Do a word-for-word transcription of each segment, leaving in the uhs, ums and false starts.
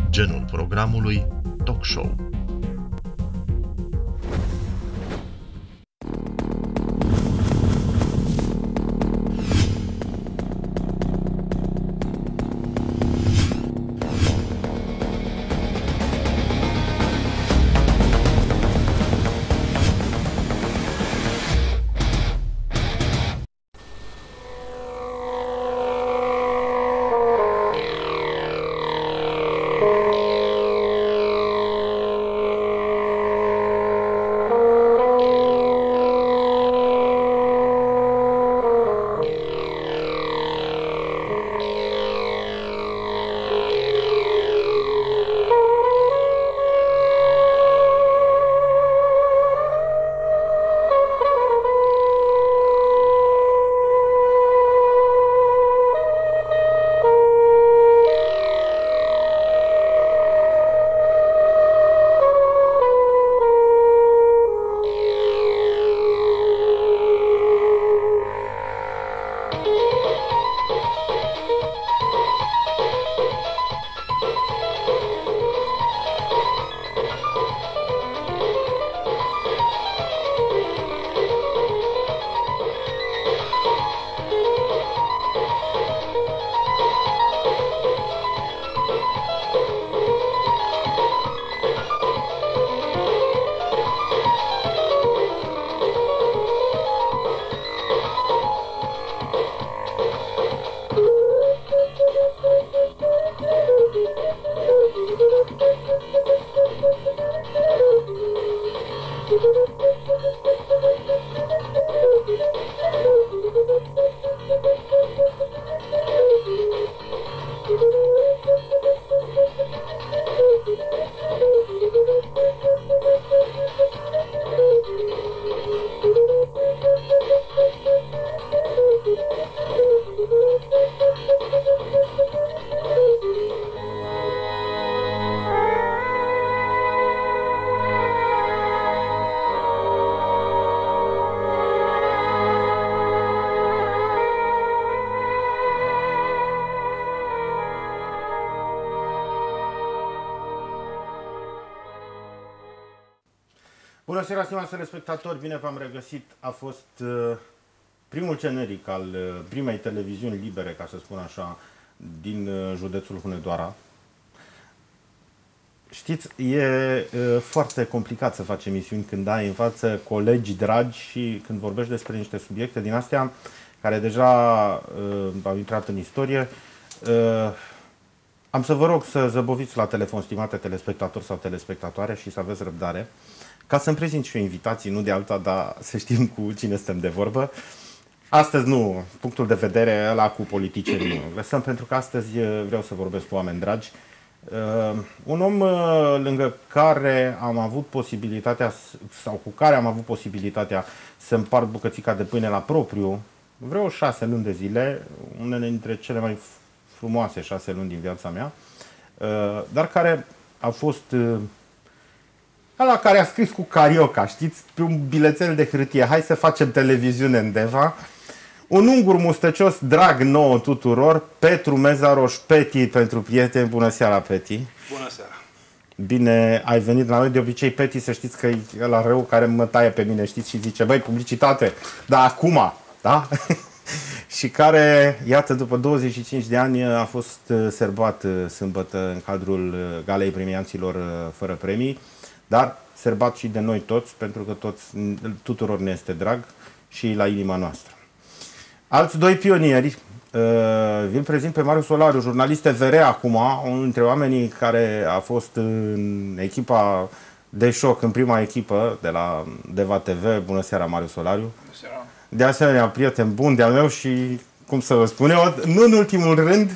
genul programului talk show. Bună seara, stimați telespectatori, bine v-am regăsit. A fost uh, primul generic al uh, primei televiziuni libere, ca să spun așa, din uh, județul Hunedoara. Știți, e uh, foarte complicat să faci emisiuni când ai în față colegi dragi și când vorbești despre niște subiecte din astea care deja uh, au intrat în istorie. Uh, am să vă rog să zăboviți la telefon, stimate telespectatori sau telespectatoare, și să aveți răbdare, ca să-mi prezint și eu invitații, nu de alta, dar să știm cu cine stăm de vorbă. Astăzi nu, punctul de vedere ăla cu politicienii nu lăsăm, pentru că astăzi vreau să vorbesc cu oameni dragi. Uh, un om uh, lângă care am avut posibilitatea, sau cu care am avut posibilitatea să împart bucățica de pâine la propriu, vreo șase luni de zile, unele dintre cele mai frumoase șase luni din viața mea, uh, dar care a fost... Uh, ăla care a scris cu carioca, știți, pe un bilețel de hârtie: hai să facem televiziune în Deva. Un ungur mustăcios drag nouă tuturor, Petru Mezaroș, Peti pentru prieteni. Bună seara, Peti. Bună seara. Bine ai venit la noi. De obicei, Peti, să știți că e ăla rău care mă taie pe mine, știți, și zice: băi, publicitate, dar acum, da? Și care, iată, după douăzeci și cinci de ani a fost serbat sâmbătă în cadrul Galei Premianților fără premii. Dar serbat și de noi toți, pentru că toți, tuturor ne este drag și la inima noastră. Alți doi pionieri, vi-l prezint pe Marius Solariu, jurnalist T V R acum, unul dintre oamenii care a fost în echipa de șoc, în prima echipă de la Deva T V. Bună seara, Marius Solariu. Bună seara. De asemenea, prieten bun de-al meu și, cum să vă spun eu, nu în ultimul rând,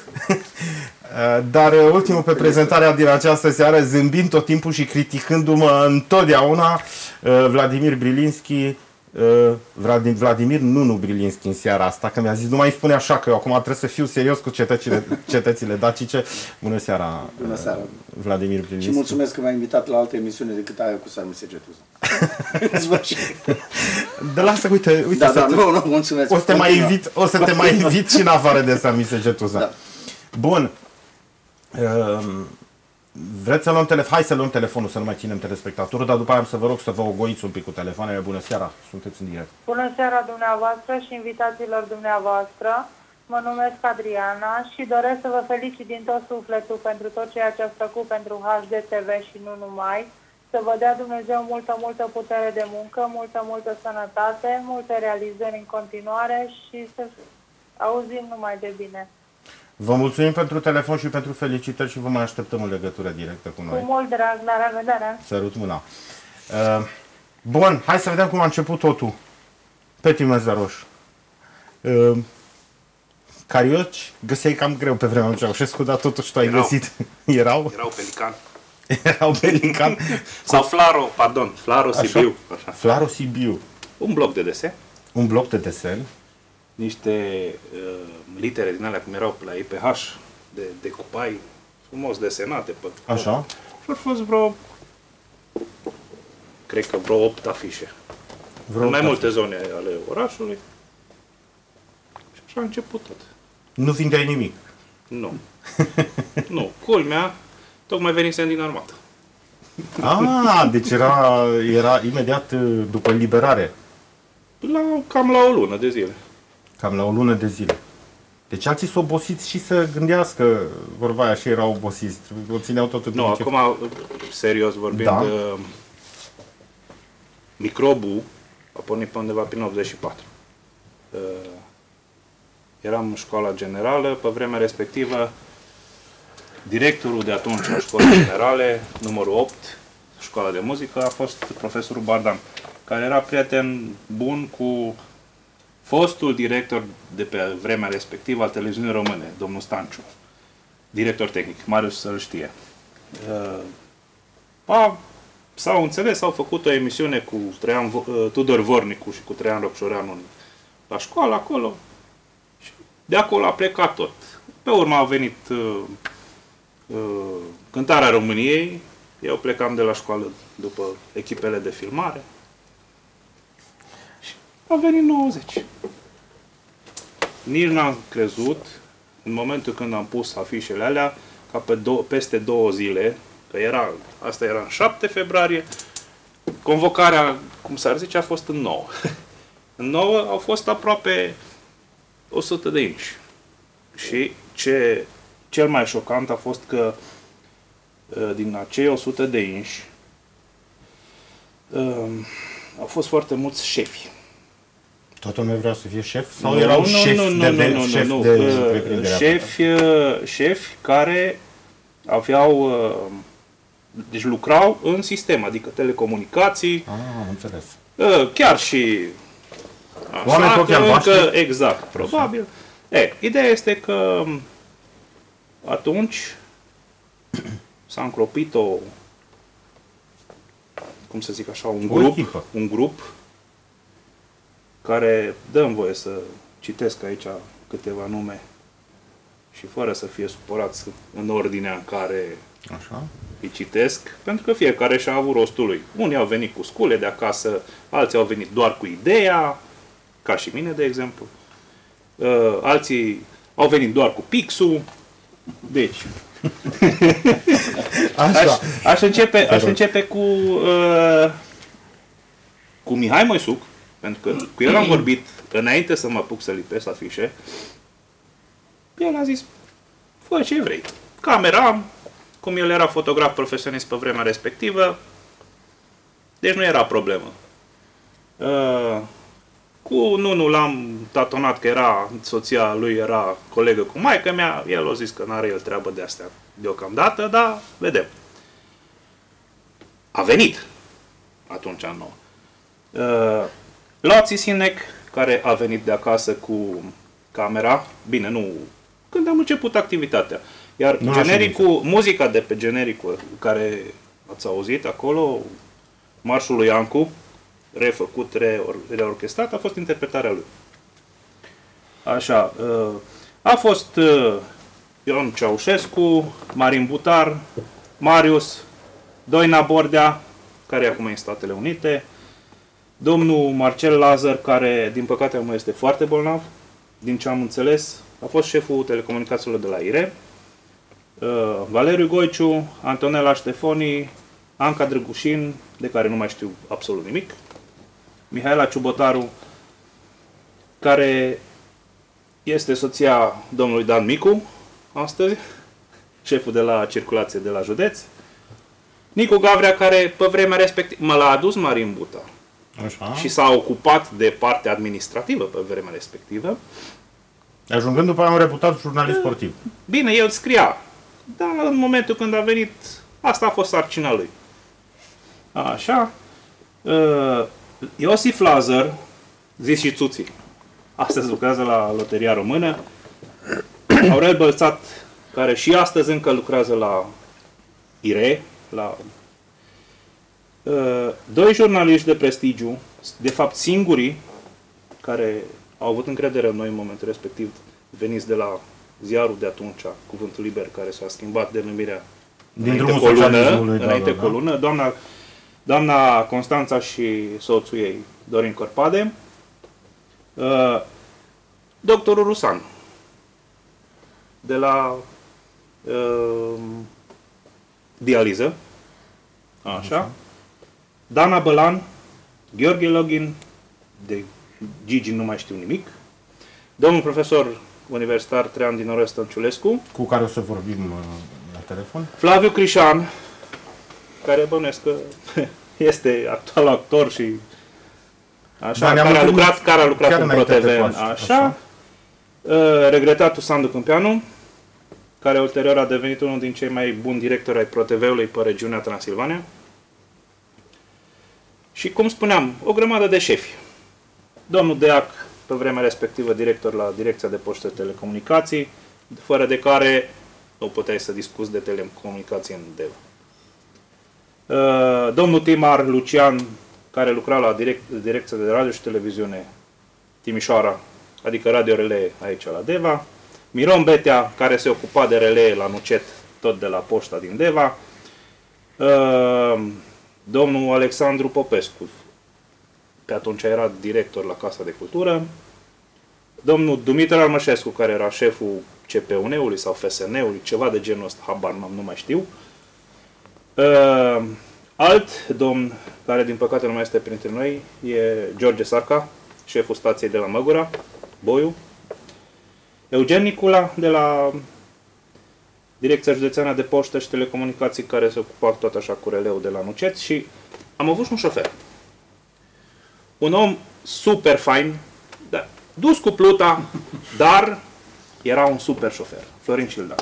dar ultimul pe prezentarea din această seară, zâmbind tot timpul și criticându-mă întotdeauna, Vladimir Brilinski. Vladimir Nunu Brilinski în seara asta, că mi-a zis: nu mai spune așa, că eu acum trebuie să fiu serios cu cetățile, cetățile dacice. Bună seara, Bună seara, Vladimir Brilinski. Și mulțumesc că m-ai invitat la altă emisiune decât aia cu Sami Segetuza. De lasă, uite, uite da, să da, te, nu, nu, mulțumesc. O să te mai invit, o să te mai invit și în afară de Sami Segetuza. Da. Bun. Vreți să luăm telefon? Hai să luăm telefonul, să nu mai ținem telespectatorul, dar după aia am să vă rog să vă ogoiți un pic cu telefoanele. Bună seara, sunteți în direct. Bună seara dumneavoastră și invitațiilor dumneavoastră. Mă numesc Adriana și doresc să vă felicit din tot sufletul pentru tot ceea ce ați făcut pentru H D T V și nu numai. Să vă dea Dumnezeu multă, multă putere de muncă, multă, multă sănătate, multe realizări în continuare și să auzim numai de bine. Vă mulțumim pentru telefon și pentru felicitări și vă mai așteptăm în legătură directă cu noi. Cu mult drag, la revedere! Sărut mâna. Uh, bun, hai să vedem cum a început totul. Peti Mezaroș. Uh, Carioci găseai cam greu pe vremea lui Ceaușescu, dar totuși tu ai Erau. găsit. Erau? Erau pelican. Erau pelican. Sau Flaro, pardon, Flaro Sibiu. Așa. Flaro Sibiu. Un bloc de desen, Un bloc de desen. niște uh, litere din alea cum erau pe la I P H, de decupai, frumos desenate. Pe, Așa. Și au fost vreo, cred că vreo opt afișe. Vreo În mai opt multe zone ale orașului. Și așa a început tot. Nu vindeai nimic. Nu. Nu. Culmea, tocmai venisem din armată. Ah, deci era, era imediat uh, după eliberare. La, cam la o lună de zile. Cam la o lună de zile. Deci alții s-au obosit și să gândească, vorba aia, și erau obosiți. O țineau totul Nu, din ce- acum, serios vorbind, Da. uh, microbul a pornit pe undeva prin optzeci și patru. Uh, eram în școala generală, pe vremea respectivă, directorul de atunci a școlii generale, numărul opt, școala de muzică, a fost profesorul Bardam, care era prieten bun cu fostul director de pe vremea respectivă al televiziunii române, domnul Stanciu, director tehnic, Marius să-l știe. Uh, a, s-au înțeles, au făcut o emisiune cu Traian, Vo- uh, Tudor Vornicu și cu Traian Rocșoreanu la școală acolo și de acolo a plecat tot. Pe urmă a venit uh, uh, Cântarea României, eu plecam de la școală după echipele de filmare și a venit nouăzeci. Nici n-am crezut, în momentul când am pus afișele alea, ca pe dou- peste două zile, că era, asta era în șapte februarie, convocarea, cum s-ar zice, a fost în nouă. În nouă au fost aproape o sută de inși. Și ce cel mai șocant a fost că din acei o sută de inși au fost foarte mulți șefi. Toată lumea vrea să fie șef? Sau Nu, erau nu, șefi nu, de, nu, de, nu, șef nu, de nu. întreprinderea? Șefi, șefi care aveau, deci lucrau în sistem, adică telecomunicații, Ah, am înțeles. chiar și Oameni cu așa, ochi că albaștri? încă, exact, probabil. E, ideea este că atunci s-a încropit o, cum să zic așa, un O grup, echipă. un grup care dă-mi voie să citesc aici câteva nume și fără să fie supărați în ordinea în care Așa. îi citesc, pentru că fiecare și-a avut rostul lui. Unii au venit cu scule de acasă, alții au venit doar cu ideea, ca și mine, de exemplu. Uh, alții au venit doar cu pixul. Deci, Așa. aș, aș, începe, aș începe cu, uh, cu Mihai Moisuc, pentru că cu el am vorbit înainte să mă apuc să lipesc afișe. El a zis, fă ce vrei. Camera am, cum el era fotograf profesionist pe vremea respectivă, deci nu era problemă. Uh, cu Nunu l-am tatonat că era, soția lui era colegă cu maică mea, el a zis că n-are el treabă de astea deocamdată, dar vedem. A venit atunci în nou. Uh, Lații Sinec, care a venit de acasă cu camera, bine, nu, când am început activitatea. Iar Nu la genericul, muzica de pe genericul care ați auzit acolo, marșul lui Ancu, refăcut, reor, reorchestrat, a fost interpretarea lui. Așa, a fost Ion Ceaușescu, Marin Butar, Marius, Doina Bordea, care acum e în Statele Unite, domnul Marcel Lazar, care din păcate acum este foarte bolnav, din ce am înțeles, a fost șeful telecomunicațiilor de la I R E, uh, Valeriu Goiciu, Antonela Ștefoni, Anca Drăgușin, de care nu mai știu absolut nimic, Mihaela Ciubotaru, care este soția domnului Dan Micu, astăzi, șeful de la circulație de la județ, Nicu Gavrea, care pe vremea respectivă m-a adus Marin Buta. Așa. Și s-a ocupat de partea administrativă pe vremea respectivă. Ajungând după aia un reputat jurnalist sportiv. Bine, el scria, dar în momentul când a venit, asta a fost sarcina lui. Așa. Uh, Iosif Lazar, zis și Țuții, astăzi lucrează la Loteria Română. Aurel Bălțat, care și astăzi încă lucrează la I R E, la... Uh, doi jurnaliști de prestigiu, de fapt singurii, care au avut încredere în noi în momentul respectiv, veniți de la ziarul de atunci, Cuvântul Liber, care s-a schimbat denumirea Din înainte colună, înainte colună, doamna, doamna Constanța și soțul ei, Dorin Corpade, uh, doctorul Rusan, de la uh, dializă, așa, Dana Bălan, Gheorghe Login, de Gigi nu mai știu nimic, domnul profesor universitar Traian Dinorescu Stănciulescu, cu care o să vorbim la telefon, Flaviu Crișan, care bănuiesc că este actual actor și așa, da, care, a lucrat, care a lucrat în ProTV, așa, așa. Uh, regretatul Sandu Câmpianu, care ulterior a devenit unul din cei mai buni directori ai ProTV-ului pe regiunea Transilvania. Și, cum spuneam, o grămadă de șefi. Domnul Deac, pe vremea respectivă, director la Direcția de Poștă și Telecomunicații, fără de care nu puteai să discuți de telecomunicații în Deva. Uh, domnul Timar Lucian, care lucra la direct, Direcția de Radio și Televiziune Timișoara, adică Radio Relee aici la Deva. Miron Betea, care se ocupa de relee la Nucet, tot de la Poșta din Deva. Uh, domnul Alexandru Popescu, pe atunci era director la Casa de Cultură. Domnul Dumitru Armășescu, care era șeful C P U N-ului sau F S N-ului, ceva de genul ăsta, habar n-am, nu mai știu. Uh, alt domn, care din păcate nu mai este printre noi, e George Sarca, șeful stației de la Măgura, Boiu. Eugen Nicula, de la Direcția Județeană de Poștă și Telecomunicații, care se ocupa tot așa cu releul de la Nucet. Și am avut și un șofer. Un om super fain, da, dus cu pluta, dar era un super șofer, Florin Cilda.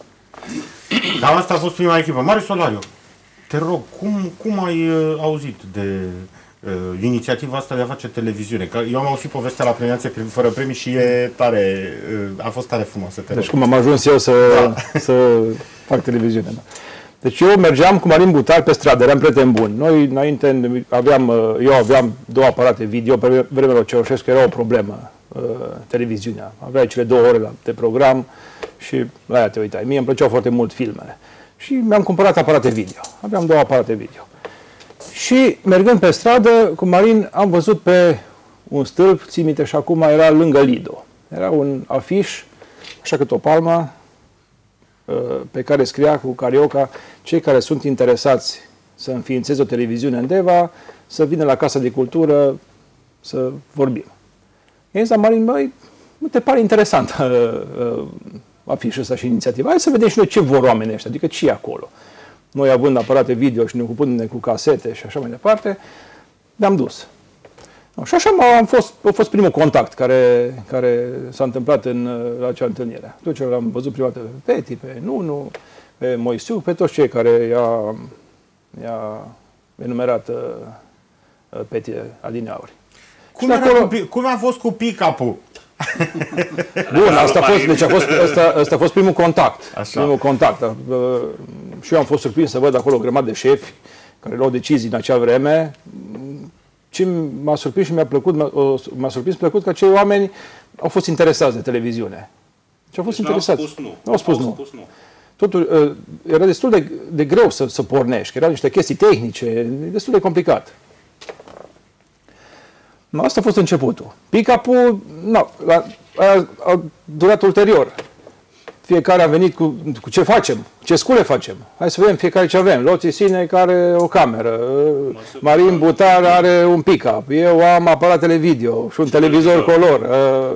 Dar asta a fost prima echipă. Mare Solariu, te rog, cum, cum ai uh, auzit de uh, inițiativa asta de a face televiziune? Că eu am auzit povestea la premiație fără premii și e tare, uh, a fost tare frumoasă. Te deci rog. Cum am ajuns eu să, da. să fac televiziune. Da. Deci eu mergeam cu Marin Butar pe stradă, eram prieteni buni. Noi înainte aveam, eu aveam două aparate video, pe vremea lui Ceaușescu era o problemă, uh, televiziunea. Aveai cele două ore de program și la aia te uitai. Mie îmi plăceau foarte mult filmele. Și mi-am cumpărat aparate video. Aveam două aparate video. Și mergând pe stradă, cu Marin, am văzut pe un stâlp, ții minte, și acum era lângă Lido. Era un afiș, așa cât o palmă, pe care scria cu carioca: cei care sunt interesați să înființeze o televiziune în Deva, să vină la Casa de Cultură să vorbim. I-am zis la Marin: băi, nu te pare interesant uh, uh, afișul ăsta și inițiativa? Hai să vedem și noi ce vor oamenii ăștia, adică ce e acolo. Noi, având aparate video și ne ocupându-ne cu casete și așa mai departe, ne-am dus. No, și așa am fost, a fost primul contact care, care s-a întâmplat în, la acea întâlnire. Atunci l-am văzut prima dată pe Peti, pe Nunu, pe Moisiu, pe toți cei care i-a, i-a enumerat uh, Peti adineauri. Cum, acolo... cu, cum a fost cu pick-up-ul? Bun, asta a fost, deci a fost, asta, asta a fost primul contact. Așa. Primul contact. Uh, și eu am fost surprins să văd acolo o grămadă de șefi care luau decizii în acea vreme. Ce m-a surprins și mi-a plăcut, m-a surprins plăcut că acei oameni au fost interesați de televiziune. Și au fost deci interesați. N-au spus nu. N-au spus, nu. spus nu. Totul, era destul de, de greu să, să pornești, că erau niște chestii tehnice, destul de complicat. No, asta a fost începutul. Pick-up-ul, no, a, a, a durat ulterior. fiecare a venit cu, cu ce facem, ce scule facem. Hai să vedem fiecare ce avem. Loții Sine care are o cameră, Marin Butar are un pick-up, eu am aparatele video și un televizor color.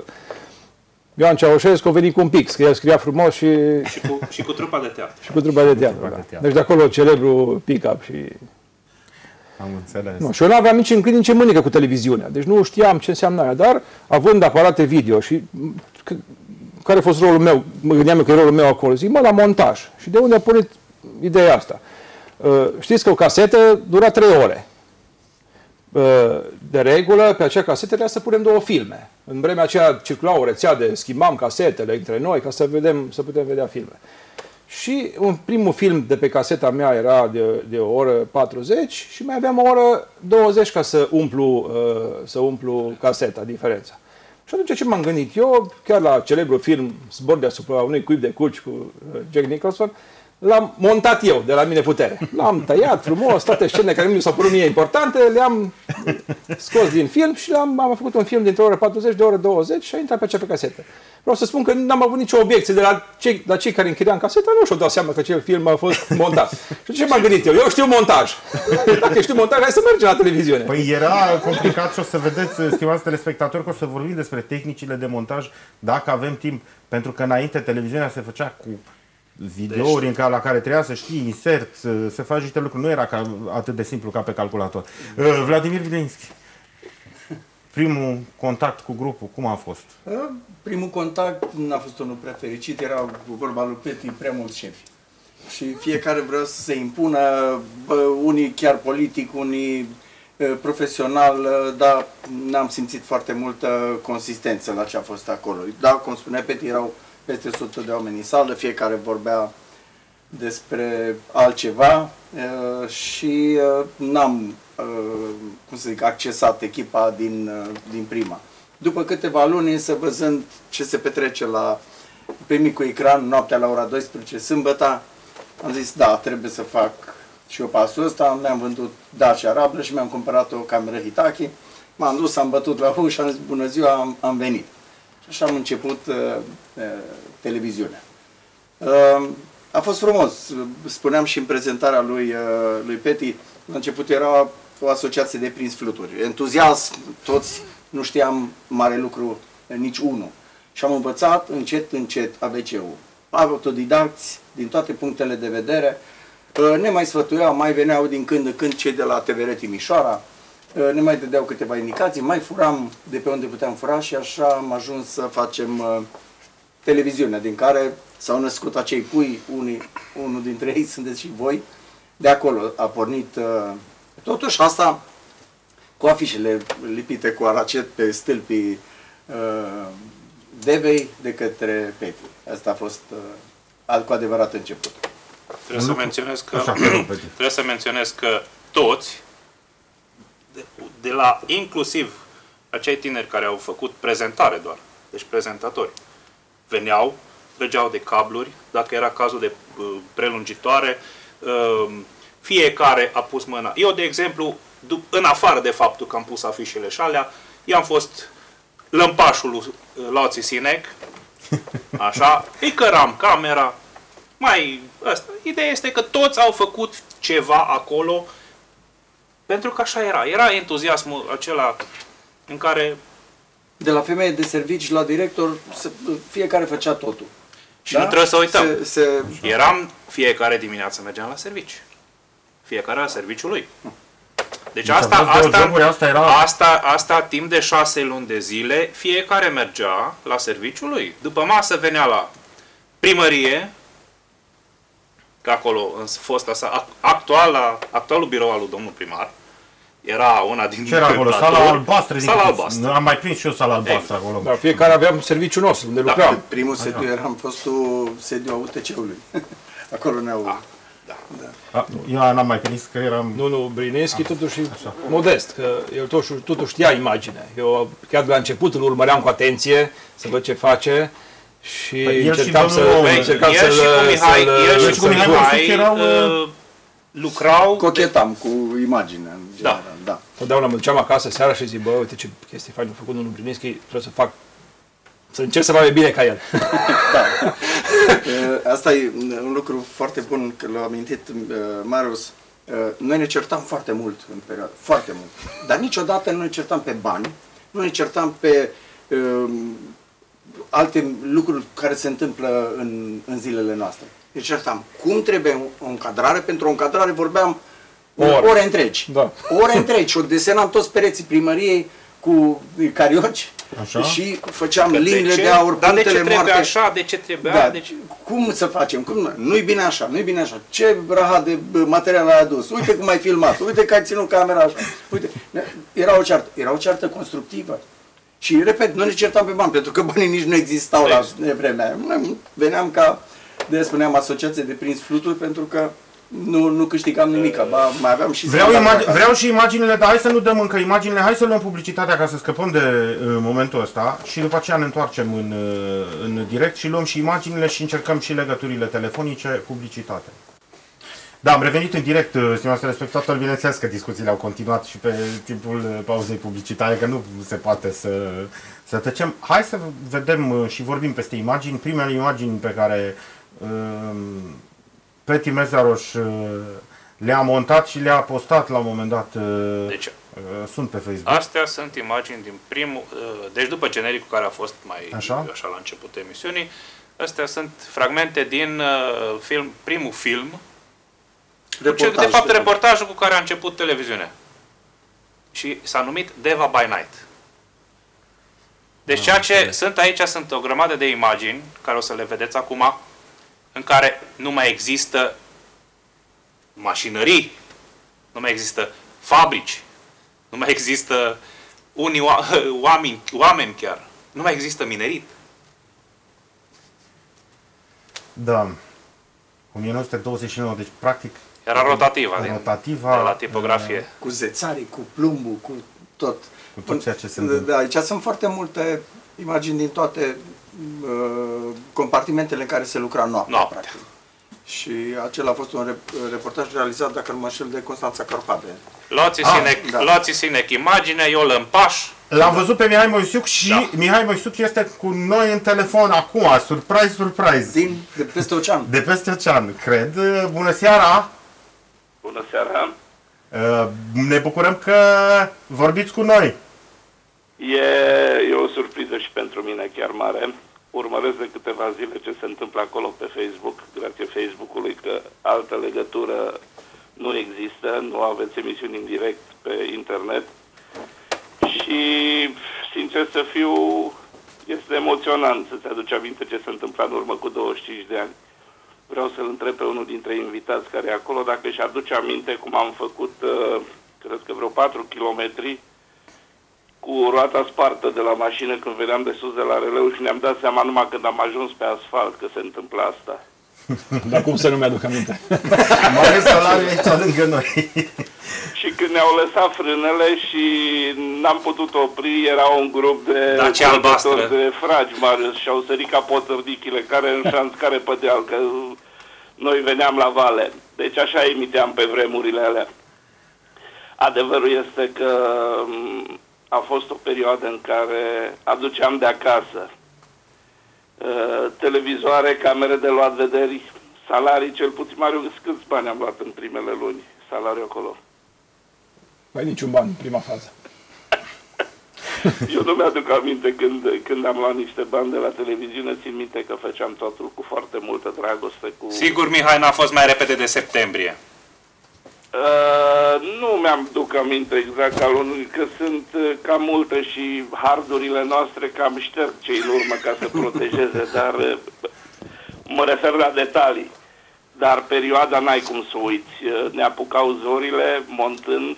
Ioan Ceaușescu a venit cu un pix, că el scria frumos și... Și cu, și cu trupa de teatru. Și cu trupa de teatru, da. de teatru. Deci de acolo celebru pick-up și... Am înțeles. Nu, și eu nu aveam nici în clin, nici în mânică cu televiziunea. Deci nu știam ce înseamnă aia, dar având aparate video și... Care a fost rolul meu? Mă gândeam că e rolul meu acolo. Zic, mă, la montaj. Și de unde a pornit ideea asta? Uh, știți că o casetă dura trei ore. Uh, de regulă, pe acea casetă trebuia să punem două filme. În vremea aceea circula o rețea de schimbam casetele între noi ca să, vedem, să putem vedea filme. Și un primul film de pe caseta mea era de, de o oră patruzeci și mai aveam o oră douăzeci ca să umplu, uh, să umplu caseta, diferența. Și atunci ce m-am gândit eu, chiar la celebru film Zbor deasupra unui cuib de curci cu Jack Nicholson, l-am montat eu, de la mine putere. L-am tăiat frumos, toate scenele care mi s-au părut mie importante, le-am scos din film și am, am făcut un film dintr-o oră patruzeci, de o oră douăzeci și a intrat pe acea pe casetă. Vreau să spun că n-am avut nicio obiecție de la cei, la cei care închiriam caseta, nu și-au dat seama că acel film a fost montat. Și ce m-am gândit eu? Eu știu montaj. Dacă știu montaj, hai să mergem la televiziune. Păi era complicat și o să vedeți, stimați telespectatori, că o să vorbim despre tehnicile de montaj, dacă avem timp, pentru că înainte televiziunea se făcea cu videouri deci, în care, la care trebuia să știi, insert, să, să faci niște lucruri. Nu era ca, atât de simplu ca pe calculator. Uh, Vladimir Vilinski, primul contact cu grupul, cum a fost? Primul contact n-a fost unul prea fericit, era vorba lui Peti, prea mulți șefi. Și fiecare vrea să se impună, bă, unii chiar politic, unii profesional, dar n-am simțit foarte multă consistență la ce a fost acolo. Da, cum spunea Peti, erau peste o sută de oameni în sală, fiecare vorbea despre altceva și n-am, cum să zic, accesat echipa din, din prima. După câteva luni, însă, văzând ce se petrece la, pe micul ecran, noaptea la ora douăsprezece, sâmbătă, am zis, da, trebuie să fac și eu pasul ăsta. Mi-am vândut Dacia Rablă și mi-am cumpărat o cameră Hitachi. M-am dus, am bătut la ușă, am zis, bună ziua, am, am venit. Și așa am început uh, uh, televiziunea. Uh, a fost frumos. Spuneam și în prezentarea lui, uh, lui Peti, la început era o asociație de prins fluturi. Entuziasm, toți, nu știam mare lucru, nici unul. Și am învățat încet, încet A B C-ul. Autodidacți, din toate punctele de vedere. Uh, ne mai sfătuiau, mai veneau din când în când cei de la T V R Timișoara. Ne mai dădeau câteva indicații, mai furam de pe unde puteam fura și așa am ajuns să facem uh, televiziunea, din care s-au născut acei pui, unii, unul dintre ei sunteți și voi. De acolo a pornit uh, totuși asta cu afișele lipite cu aracet pe stâlpii uh, Devei de către Peti. Asta a fost uh, cu adevărat început. Trebuie să menționez că, trebuie să menționez că toți, de, de la inclusiv acei tineri care au făcut prezentare doar, deci prezentatori, veneau, trăgeau de cabluri, dacă era cazul de uh, prelungitoare, uh, fiecare a pus mâna. Eu, de exemplu, în afară de faptul că am pus afișele și alea, i-am fost lămpașul lui Loții Sinec, așa, îi căram camera, mai ăsta. Ideea este că toți au făcut ceva acolo, pentru că așa era. Era entuziasmul acela în care... De la femeie de servici la director, fiecare făcea totul. Și da? Nu trebuie să uităm. Se, se... Eram, fiecare dimineață mergeam la servici. Fiecare la serviciul lui. Deci asta, asta, asta, era... asta, asta timp de șase luni de zile, fiecare mergea la serviciul lui. După masă venea la primărie, că acolo, în fosta sa, actuala, actualul birou al lui domnul primar, era una din... Ce era acolo? Sala albastră. Sala albastră. Am mai prins și eu sala albastră exact. acolo. Da, fiecare aveam serviciul nostru, unde da. lucram. Primul sediu era, am fostul sediu a U T C-ului. Acolo ne-au... Da. Da. Da. Eu n-am mai prins că eram... Nu, nu, Brineschi totuși așa. Modest, că el totuși, totuși știa imagine. Eu chiar de la început îl urmăream cu atenție, să văd ce face și păi încercam să... El și cu Mihai, el și cu Mihai erau... lucrau... Cochetam cu imaginea, în general, da. da. Totdeauna mă duceam acasă seara și zic, bă, uite ce chestii fain, am făcut unul Brineschi, trebuie să fac Să încerc să fac bine ca el. Da. Asta e un lucru foarte bun că l-a amintit Marius. Noi ne certam foarte mult în perioadă, foarte mult. Dar niciodată nu ne certam pe bani, nu ne certam pe uh, alte lucruri care se întâmplă în, în zilele noastre. Ne certam cum trebuie o încadrare, pentru o încadrare vorbeam ore, ore întregi. Da. Ore întregi și o desenam toți pereții primăriei cu carioci. Așa? Și făceam că liniile de, de aur, dar de ce punctele trebuie moarte. așa, de ce trebuie Da, aia, de ce... cum să facem? Cum? Nu-i bine așa, nu-i bine așa. Ce rahat de material ai adus? Uite cum ai filmat, uite că ai ținut camera așa. Uite, era o ceartă, era o ceartă constructivă. Și, repet, nu ne certam pe bani, pentru că banii nici nu existau la vremea aia. Noi veneam ca, de spuneam, asociație de prins fluturi, pentru că nu, nu câștigam nimic, ba, mai aveam și... Vreau, imagi- vreau și imaginile, dar hai să nu dăm încă imaginile, hai să luăm publicitatea ca să scăpăm de uh, momentul ăsta și după aceea ne întoarcem în, uh, în direct și luăm și imaginile și încercăm și legăturile telefonice, publicitate. Da, am revenit în direct, stimați telespectatori, bineînțeles că discuțiile au continuat și pe timpul pauzei publicitare, că nu se poate să, să tăcem. Hai să vedem și vorbim peste imagini. Primele imagini pe care uh, Peti Mezaroș le-a montat și le-a postat la un moment dat, deci, sunt pe Facebook. Astea sunt imagini din primul, deci după genericul care a fost mai așa, așa la începutul emisiunii, astea sunt fragmente din film, primul film, reportaj, de fapt de reportajul cu care a început televiziunea. Și s-a numit Deva by Night. Deci ceea ce sunt aici sunt o grămadă de imagini, care o să le vedeți acum, în care nu mai există mașinării, nu mai există fabrici, nu mai există unii oameni, oameni chiar, nu mai există minerit. Da. o mie nouă sute douăzeci și nouă, deci practic... Era rotativa, rotativa de la tipografie. Cu zețarii, cu plumbul, cu tot. Cu tot ceea ce se întâmplă. Da, aici sunt foarte multe imagini din toate uh, compartimentele în care se lucra noaptea, noaptea. Practic. Și acela a fost un reportaj realizat, dacă nu mă înșel, de Constanța Carpade. Luați-i Sinec, da. Luați Sinec imagine, eu îl împaș. L-am văzut pe Mihai Moisiuc și da. Mihai Moisiuc este cu noi în telefon acum, surprise, surprise. Din, de peste ocean. De peste ocean, cred. Bună seara! Bună seara! Ne bucurăm că vorbiți cu noi. E, e o surpriză și pentru mine chiar mare. Urmăresc de câteva zile ce se întâmplă acolo pe Facebook, grație Facebook-ului, că altă legătură nu există, nu aveți emisiuni în direct pe internet. Și, sincer să fiu, este emoționant să-ți aduci aminte ce se întâmpla în urmă cu douăzeci și cinci de ani. Vreau să-l întreb pe unul dintre invitați care e acolo dacă își aduce aminte cum am făcut, cred că vreo patru kilometri, cu roata spartă de la mașină când veneam de sus de la releu și ne-am dat seama numai când am ajuns pe asfalt că se întâmplă asta. Dar cum să nu mi-aduc aminte? Mai ales salariul aici lângă noi. Și când ne-au lăsat frânele și n-am putut opri, era un grup de de fragi, Marius, și au sărit ca potărdichile, care în șanț, care pe deal, că noi veneam la vale. Deci așa emiteam pe vremurile alea. Adevărul este că a fost o perioadă în care aduceam de acasă televizoare, camere de luat vederi, salarii, cel puțin, Marius, câți bani am luat în primele luni, salariul acolo? Mai niciun ban în prima fază. Eu nu mi-aduc aminte când, când am luat niște bani de la televiziune, țin minte că făceam totul cu foarte multă dragoste. Cu... Sigur, Mihai, n-a fost mai repede de septembrie. Uh, nu mi-am duc aminte exact al unui, că sunt uh, cam multe și hardurile noastre cam șterg cei în urmă ca să protejeze, dar uh, mă refer la detalii. Dar perioada n-ai cum să uiți. Uh, ne apucau zorile montând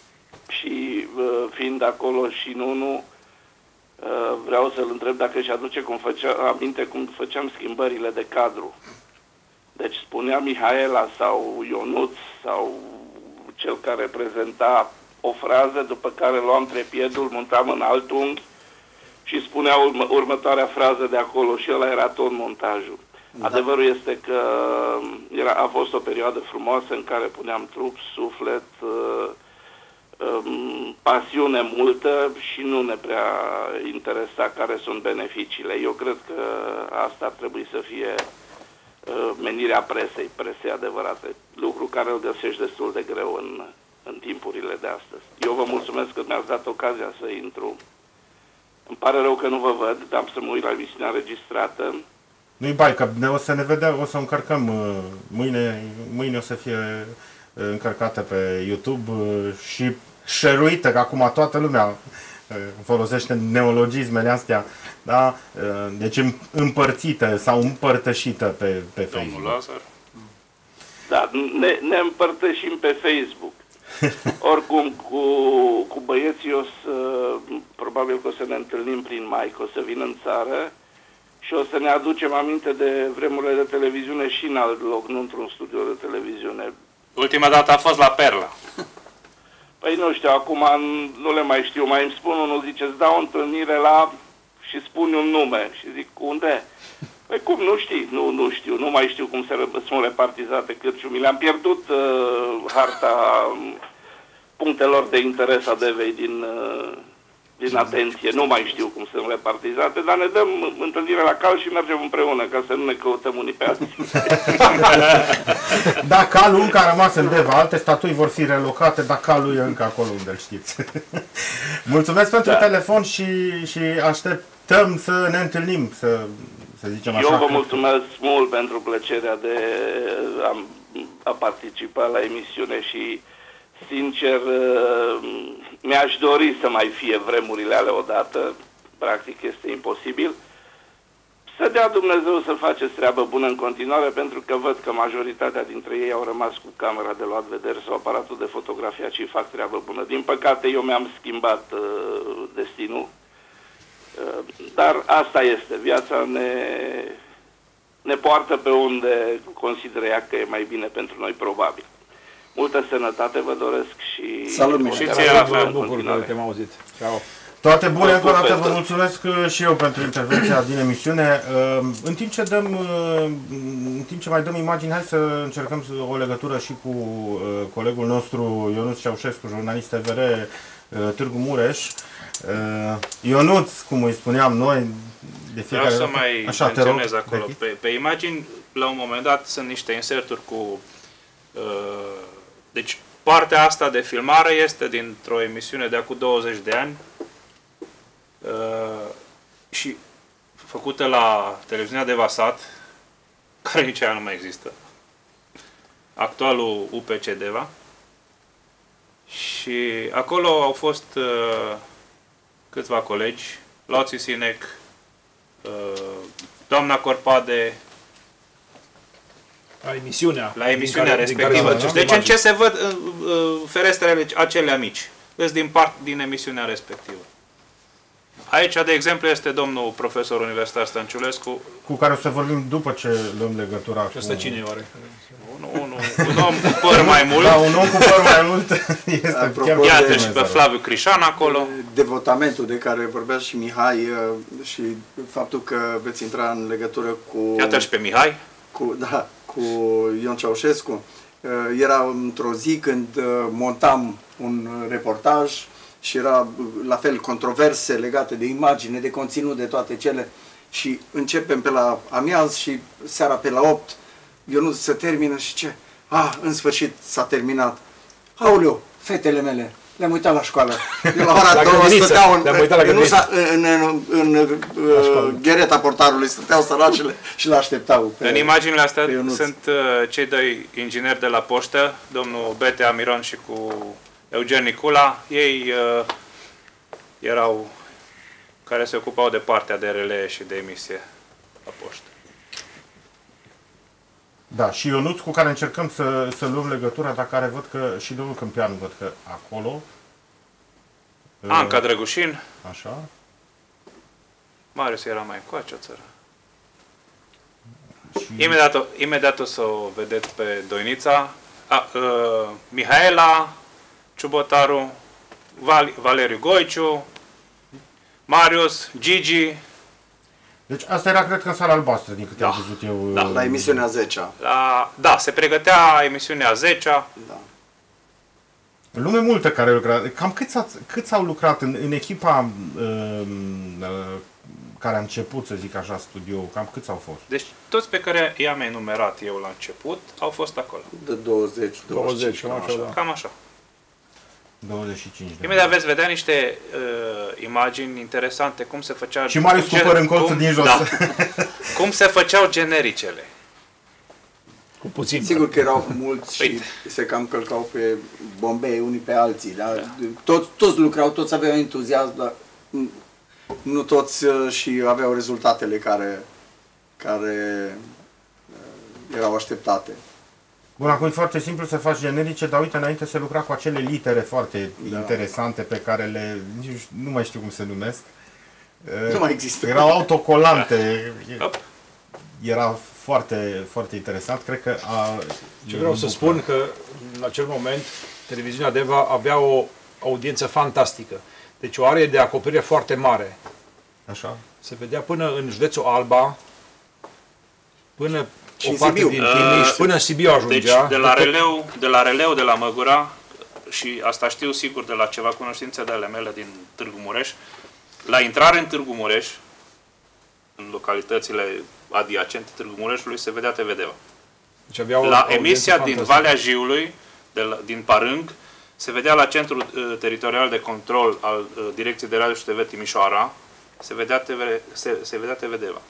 și uh, fiind acolo și Nunu, uh, vreau să-l întreb dacă își aduce cum făcea, aminte cum făceam schimbările de cadru. Deci spunea Mihaela sau Ionuț sau cel care prezenta o frază, după care luam trepiedul, montam în alt unghi și spunea urmă, următoarea frază de acolo și ăla era tot montajul. Da. Adevărul este că era, a fost o perioadă frumoasă în care puneam trup, suflet, uh, um, pasiune multă și nu ne prea interesa care sunt beneficiile. Eu cred că asta ar trebui să fie uh, menirea presei, presei adevărate, lucru care îl găsești destul de greu în, în timpurile de astăzi. Eu vă mulțumesc că mi-ați dat ocazia să intru. Îmi pare rău că nu vă văd, dar am să mă uit la emisiunea înregistrată. Nu-i bai, că ne, o să ne vedem, o să o încărcăm uh, mâine, mâine o să fie uh, încărcată pe YouTube uh, și share-uită, că acum toată lumea uh, folosește neologismele astea, da? Uh, deci împărțită sau împărtășită pe, pe Facebook. Domnul Lazar. Da, ne, ne împărtășim pe Facebook. Oricum, cu, cu băieții o să, probabil că o să ne întâlnim prin mai, că o să vin în țară și o să ne aducem aminte de vremurile de televiziune și în alt loc, nu într-un studio de televiziune. Ultima dată a fost la Perla. Păi nu știu, acum nu le mai știu, mai îmi spun unul, zice, îți dau o întâlnire la și spun un nume și zic, unde? Păi cum, nu știi? Nu, nu știu, nu mai știu cum se sunt repartizate cârciumile. Am pierdut uh, harta um, punctelor de interes a Devei din, uh, din atenție. Nu mai știu cum sunt repartizate, dar ne dăm întâlnire la cal și mergem împreună, ca să nu ne căutăm unii pe alții. Da, calul încă a rămas în Deva, alte statui vor fi relocate, dar calul e încă acolo unde îl știți. Mulțumesc pentru Da. telefon și, și așteptăm să ne întâlnim, să... Să zicem așa. Eu vă mulțumesc mult pentru plăcerea de a, a participa la emisiune și, sincer, mi-aș dori să mai fie vremurile alea odată. Practic este imposibil. Să dea Dumnezeu să faceți treabă bună în continuare, pentru că văd că majoritatea dintre ei au rămas cu camera de luat vedere sau aparatul de fotografiat și fac treabă bună. Din păcate, eu mi-am schimbat uh, destinul. Dar asta este, viața ne, ne poartă pe unde consideră ea că e mai bine pentru noi, probabil. Multă sănătate vă doresc și... Salut, și ție la fel. Mă bucur că te-am auzit. Ciao. Toate bune, încă o dată vă Perfect. mulțumesc și eu pentru intervenția din emisiune. În timp ce dăm, în timp ce mai dăm imagini, hai să încercăm o legătură și cu colegul nostru Ionuț Ceaușescu, jurnalist T V R Târgu Mureș. Ionuț, cum îi spuneam noi, de fiecare Vreau să dată. mai Așa, te rog, menționez acolo. Becky. Pe, pe imagini, la un moment dat, sunt niște inserturi cu... Uh, deci, partea asta de filmare este dintr-o emisiune de acum douăzeci de ani uh, și făcută la televiziunea de Vasat, care nici aia nu mai există. Actualul U P C Deva. Și acolo au fost uh, câțiva colegi, Lauții Sinec, uh, doamna Corpade, La emisiunea. la emisiunea din care- din care respectivă. s-a văzut Deci în imagini. ce se văd uh, uh, ferestrele acelea mici? Îs din part din emisiunea respectivă. Aici, de exemplu, este domnul profesor universitar Stănciulescu, Cu care o să vorbim după ce luăm legătura Și ăsta cu... cine e oare? un, un, un om cu păr mai mult. Da, un om cu păr mai mult este Apropo chiar... de- Iată și pe Flaviu Crișan acolo. Devotamentul de care vorbea și Mihai uh, și faptul că veți intra în legătură cu... Iată și pe Mihai. cu, da, cu Ion Ceaușescu. Uh, Era într-o zi când uh, montam un reportaj și era uh, la fel controverse legate de imagine, de conținut, de toate cele. Și începem pe la amiaz și seara pe la opt, Ionuț se termină și ce? Ah, în sfârșit s-a terminat. Aoleu, fetele mele, le-am uitat la școală. Eu la ora La două grădiniță. stăteau în, Le-am uitat la în, grădiniță. în, în, în, în uh, ghereta portarului, stăteau săracele și l-așteptau. pe- În imaginile astea pe Ionuț. sunt uh, cei doi ingineri de la poștă, domnul Bete Amiron și cu Eugen Nicula. Ei uh, erau care se ocupau de partea de relee și de emisie la poștă. Da, și Ionuț, cu care încercăm să, să luăm legătura, dar care văd că și domnul Câmpianu văd că acolo. Anca Drăgușin, Așa. Marius era mai încoace, o țară. Și Imediat, o- imediat o să o vedeți pe Doinița. A, uh, Mihaela Ciubotaru, Val, Valeriu Goiciu, Marius, Gigi, Deci asta era, cred că, în sala albastră, din câte Da. am văzut eu. Da. La emisiunea zecea. la, da, se pregătea emisiunea a zecea. Da. Lume multă care lucrează. Cam câți, ați, câți au lucrat în, în echipa uh, uh, care a început, să zic așa, studioul? Cam câți au fost? Deci toți pe care i-am enumerat eu la început au fost acolo. De douăzeci, douăzeci, cam așa, da. Cam așa. douăzeci și cinci de Imediat veți vedea niște uh, imagini interesante, cum se făcea... Și Marius cu păr în colțul din jos. Da. Cum se făceau genericele. Cu puțin. Sigur că erau mulți și Uite. se cam călcau pe bombei unii pe alții. Da? Toți, toți lucrau, toți aveau entuziasm, dar nu toți uh, și aveau rezultatele care, care uh, erau așteptate. Bun, acum e foarte simplu să faci generice, dar uite, înainte se lucra cu acele litere foarte Da. interesante pe care le... nici nu mai știu cum se numesc. Nu mai există. Erau autocolante. Hop. Era foarte, foarte interesant. Cred că a... Ce vreau să spun că în acel moment televiziunea Deva avea o audiență fantastică. Deci o are de acoperire foarte mare. Așa. Se vedea până în județul Alba, până Și o în parte Sibiu. din Timiș, Uh, până în Sibiu Deci ajungea. de la releu, de la releu, de la Măgura, și asta știu sigur de la ceva cunoștințe de ale mele din Târgu Mureș, la intrare în Târgu Mureș, în localitățile adiacente Târgu Mureșului, se vedea T V D-ul. Deci avea o La audiență emisia din fantastică. Valea Jiului, de la, din Parâng, se vedea la Centrul uh, Teritorial de Control al uh, Direcției de Radio și T V Timișoara, se vedea T V, se, se vedea T V D-ul.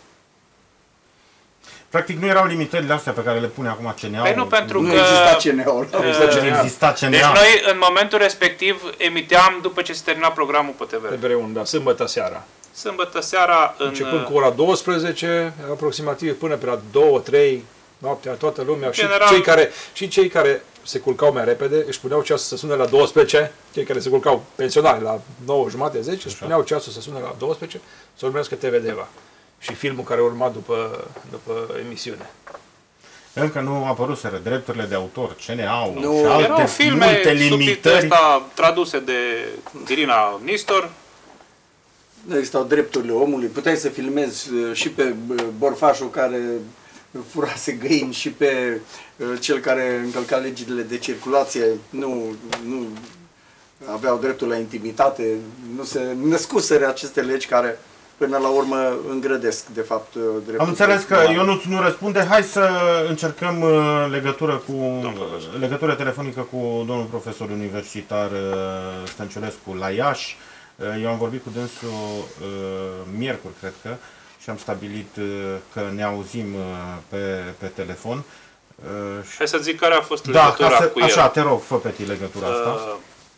Practic nu erau limitările astea pe care le pune acum C N A-ul. Păi nu, pentru Nu că... exista C N A-ul. Nu exista C N A. Exista C N A. Deci noi, în momentul respectiv, emiteam după ce se termina programul pe T V. T V unu, da, sâmbătă seara. Sâmbătă seara, în... Începând cu ora douăsprezece, aproximativ până pe la două trei noaptea, toată lumea, și General- cei care, și cei care se culcau mai repede, își puneau ceasul să sune la douăsprezece, cei care se culcau pensionari la nouă jumate, zece, își puneau ceasul să sune la douăsprezece, să urmărească T V Deva și filmul care urma după, după emisiune. Încă nu apăruseră drepturile de autor, C N A-ul Nu, și alte Erau filme multe subtitre limitări. ăsta, traduse de Irina Nistor. Nu existau drepturile omului. Puteai să filmezi uh, și pe uh, borfașul care furase găini și pe uh, cel care încălca legile de circulație. Nu, nu aveau dreptul la intimitate. Nu se născuseră aceste legi care până la urmă îngrădesc, de fapt, uh, dreptul. Am înțeles că umane. Ionuț nu răspunde. Hai să încercăm uh, legătură cu legătură telefonică cu domnul profesor universitar uh, Stănciulescu la Iași. Uh, Eu am vorbit cu dânsul uh, miercuri, cred că, și am stabilit uh, că ne auzim uh, pe, pe telefon. Uh, și- Hai să zic care a fost Da, legătura ca să, cu el. așa, te rog, fă pe tine legătura asta. Uh,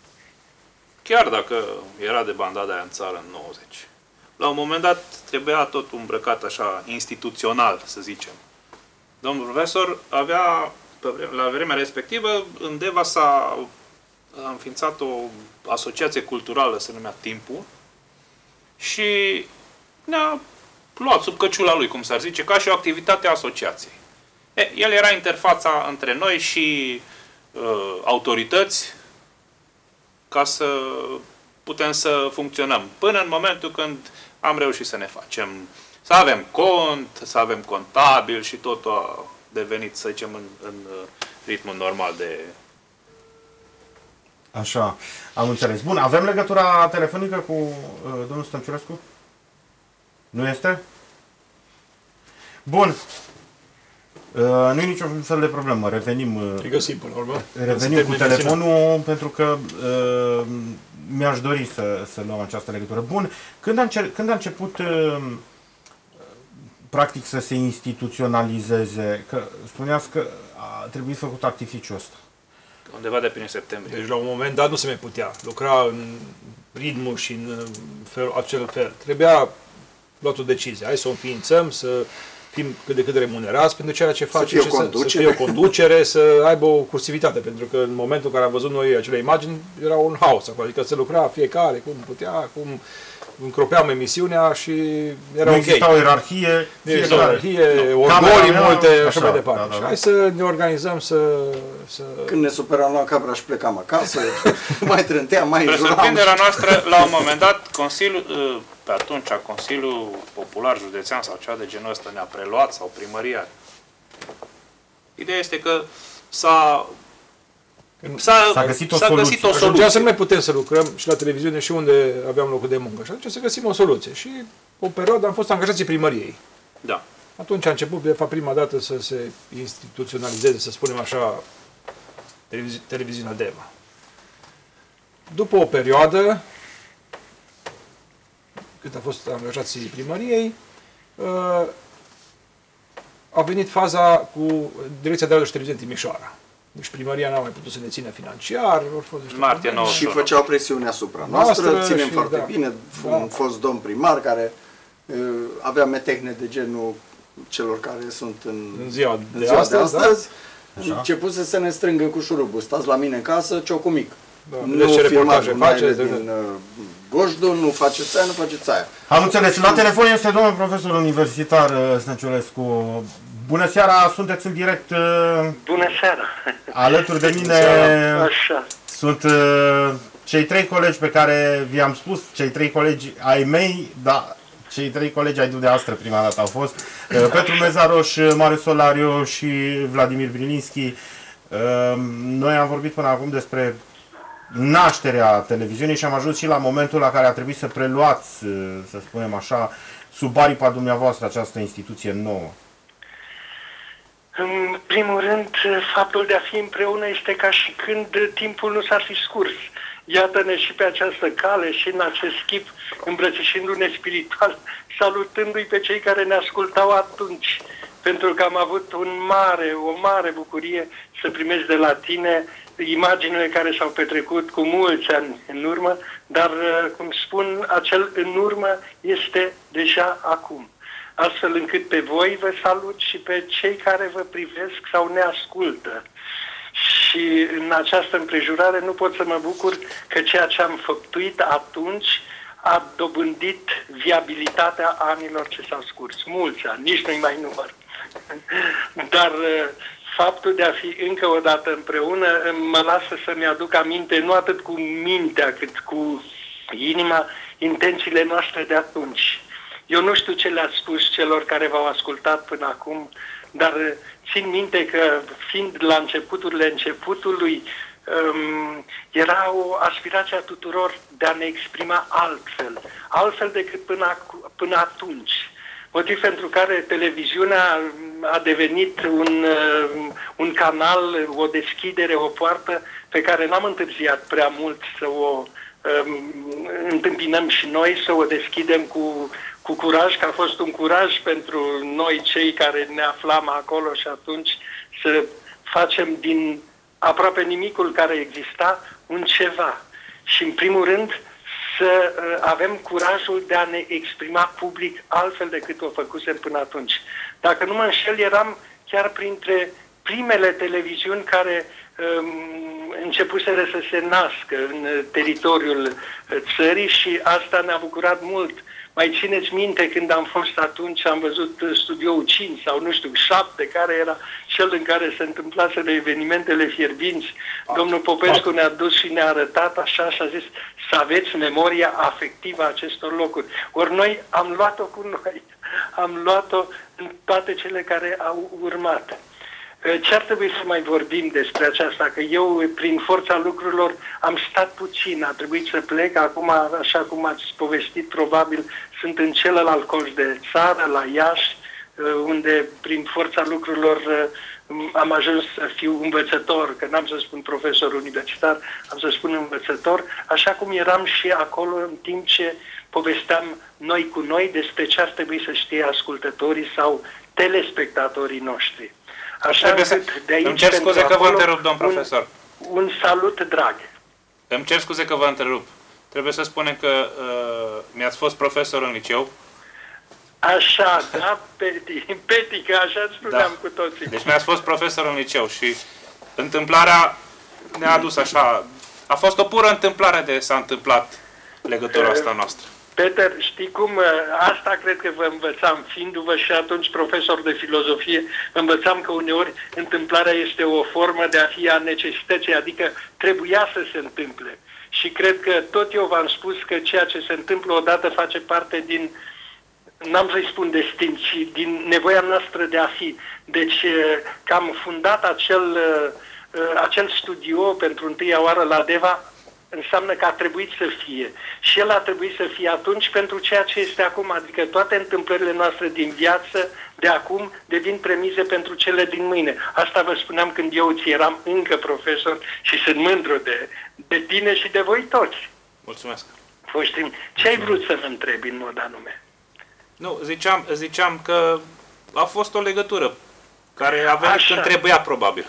Chiar dacă era de bandada aia în țară în nouăzeci, la un moment dat trebuia tot îmbrăcat așa instituțional, să zicem. Domnul profesor avea, pe vreme, la vremea respectivă, în Deva s-a a înființat o asociație culturală, se numea Timpul, și ne-a luat sub căciula lui, cum s-ar zice, ca și o activitate a asociației. E, el era interfața între noi și uh, autorități, ca să putem să funcționăm. Până în momentul când am reușit să ne facem, să avem cont, să avem contabil și totul a devenit, să zicem, în, în ritmul normal de... Așa, am înțeles. Bun, avem legătura telefonică cu uh, domnul Stănciulescu? Nu este? Bun. Uh, nu e niciun fel de problemă. Revenim, uh, E găsim până la urmă. revenim cu telefonul pentru că uh, mi-aș dori să, să luăm această legătură. Bun, când a, încer- când a început uh, practic să se instituționalizeze, că spuneați că a trebuit făcut artificiul ăsta. Undeva de prin septembrie. Deci la un moment dat nu se mai putea. Lucra în ritmul și în fel, acel fel. Trebuia luat o decizie. Hai să o înființăm, să fim cât de cât remunerați pentru ceea ce facem fie o și să, să conducere. fie o conducere, să aibă o cursivitate. Pentru că în momentul în care am văzut noi acele imagini, era un haos acolo. Adică se lucra fiecare cum putea, cum încropeam emisiunea și era Nu ok. exista o ierarhie, Nu exista fiecare- ierarhie, Camera orgolii mea, multe, așa, așa, mai departe. da, da, Și da. hai să ne organizăm să... să... Când ne superam la cabra și plecam acasă, mai trânteam, mai Spre juram. surprinderea noastră, la un moment dat, Consiliul, pe atunci, Consiliul Popular Județean sau ceva de genul ăsta ne-a preluat, sau primăria. Ideea este că s-a S-a găsit o s-a soluție. Găsit o Ajungea soluție. să nu mai putem să lucrăm și la televiziune și unde aveam locul de muncă. Și atunci să găsim o soluție. Și o perioadă am fost angajații primăriei. Da. Atunci a început, de fapt, prima dată să se instituționalizeze, să spunem așa, televizi- televiziunea Deva. După o perioadă, cât a fost angajații primăriei, uh, a venit faza cu Direcția de Radio și Televiziune Timișoara. Deci primăria n-a mai putut să ne țină financiar. Au fost niște Martie probleme. Și făceau presiune asupra noastră, Noastră ținem și, foarte da. bine, Da. un fost domn primar care uh, avea metehne de genul celor care sunt în, În ziua în de ziua astăzi, de da? astăzi. Așa. Început să se ne strângă cu șurubul. Stați la mine în casă, ciocumic. Da, Nu vedeți ce filmați reportaje gunoaiele faceți, din uh, Gojdu, nu faceți aia, nu faceți aia. Am înțeles. La telefon este domnul profesor universitar uh, Snăciulescu. Bună seara, sunteți în direct uh, Bună seara! alături de mine. Așa. Sunt uh, cei trei colegi pe care vi-am spus, cei trei colegi ai mei, da, cei trei colegi ai dumneavoastră prima dată au fost uh, Petru Mezaroș, Marius Solariu și Vladimir Brilinski. Uh, noi am vorbit până acum despre nașterea televiziunii și am ajuns și la momentul la care a trebuit să preluați, uh, să spunem așa, sub aripa dumneavoastră această instituție nouă. În primul rând, faptul de a fi împreună este ca și când timpul nu s-ar fi scurs. Iată-ne și pe această cale și în acest chip, îmbrățișându-ne spiritual, salutându-i pe cei care ne ascultau atunci. Pentru că am avut un mare, o mare bucurie să primesc de la tine imaginile care s-au petrecut cu mulți ani în urmă, dar, cum spun, acel în urmă este deja acum. Astfel încât pe voi vă salut și pe cei care vă privesc sau ne ascultă. Și în această împrejurare nu pot să mă bucur că ceea ce am făptuit atunci a dobândit viabilitatea anilor ce s-au scurs. Mulți ani, nici nu-i mai număr. Dar faptul de a fi încă o dată împreună mă lasă să-mi aduc aminte, nu atât cu mintea, cât cu inima, intențiile noastre de atunci. Eu nu știu ce le-ați spus celor care v-au ascultat până acum, dar țin minte că, fiind la începuturile începutului, um, era o aspirație a tuturor de a ne exprima altfel, altfel decât până, până atunci. Motiv pentru care televiziunea a devenit un, un canal, o deschidere, o poartă pe care n-am întârziat prea mult să o um, întâmpinăm și noi, să o deschidem cu, cu curaj, că a fost un curaj pentru noi cei care ne aflam acolo și atunci să facem din aproape nimicul care exista un ceva. Și în primul rând să avem curajul de a ne exprima public altfel decât o făcusem până atunci. Dacă nu mă înșel, eram chiar printre primele televiziuni care um, începuseră să se nască în teritoriul țării și asta ne-a bucurat mult. Mai țineți minte când am fost atunci, am văzut studioul cinci sau nu știu, șapte, care era cel în care se întâmplaseră evenimentele fierbinți. Domnul Popescu ne-a dus și ne-a arătat așa și a zis să aveți memoria afectivă a acestor locuri. Ori noi am luat-o cu noi, am luat-o în toate cele care au urmat. Ce ar trebui să mai vorbim despre aceasta? Că eu, prin forța lucrurilor, am stat puțin, a trebuit să plec. Acum, așa cum ați povestit, probabil sunt în celălalt colț de țară, la Iași, unde, prin forța lucrurilor, am ajuns să fiu învățător, că n-am să spun profesor universitar, am să spun învățător, așa cum eram și acolo în timp ce povesteam noi cu noi despre ce ar trebui să știe ascultătorii sau telespectatorii noștri. Așa să... de aici Îmi cer scuze că vă întrerup, domn profesor. Un, un salut drag. Îmi cer scuze că vă întrerup. Trebuie să spunem că uh, mi-ați fost profesor în liceu. Așa, da, Peti, Peti, că așa spuneam da. Cu toții. Deci mi-ați fost profesor în liceu și întâmplarea ne-a adus așa. A fost o pură întâmplare de s-a întâmplat legătura asta noastră. Peter, știi cum, asta cred că vă învățam, fiindu-vă și atunci profesor de filozofie, învățam că uneori întâmplarea este o formă de a fi a necesității, adică trebuia să se întâmple. Și cred că tot eu v-am spus că ceea ce se întâmplă odată face parte din, n-am să-i spun destin, ci din nevoia noastră de a fi. Deci că am fundat acel acel studio pentru întâia oară la Deva înseamnă că a trebuit să fie. Și el a trebuit să fie atunci pentru ceea ce este acum. Adică toate întâmplările noastre din viață de acum devin premize pentru cele din mâine. Asta vă spuneam când eu ți eram încă profesor și sunt mândru de, de tine și de voi toți. Mulțumesc. Foștim. Ce ai vrut să mă întrebi în mod anume? Nu, ziceam, ziceam că a fost o legătură care a venit Așa. când trebuia, probabil.